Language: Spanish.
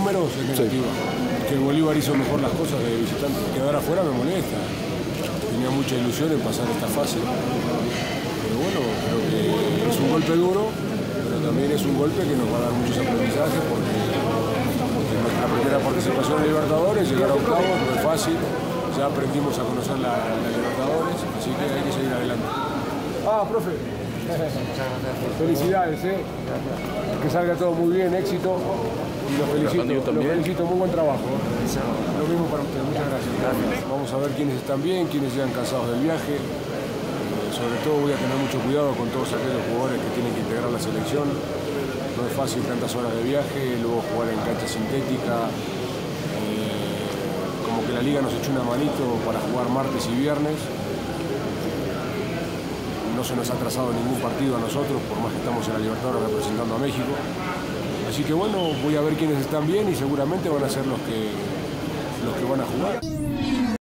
números es negativa. Que Bolívar hizo mejor las cosas de visitante. Quedar afuera me molesta. Tenía mucha ilusión en pasar esta fase. Pero bueno, creo que es un golpe duro, pero también es un golpe que nos va a dar muchos aprendizajes porque nuestra primera participación en Libertadores, llegar a octavos no es fácil. Ya aprendimos a conocer la Libertadores, así que hay que seguir adelante. Profe. Felicidades, que salga todo muy bien, éxito. Y lo felicito, muy buen trabajo. Lo mismo para ustedes, muchas gracias. Vamos a ver quiénes están bien, quiénes llegan cansados del viaje. Sobre todo voy a tener mucho cuidado con todos aquellos jugadores que tienen que integrar la selección. No es fácil tantas horas de viaje, luego jugar en cancha sintética. Como que la liga nos echó una manito para jugar martes y viernes. No se nos ha trazado ningún partido a nosotros, por más que estamos en la Libertadores representando a México. Así que bueno, voy a ver quiénes están bien y seguramente van a ser los que van a jugar.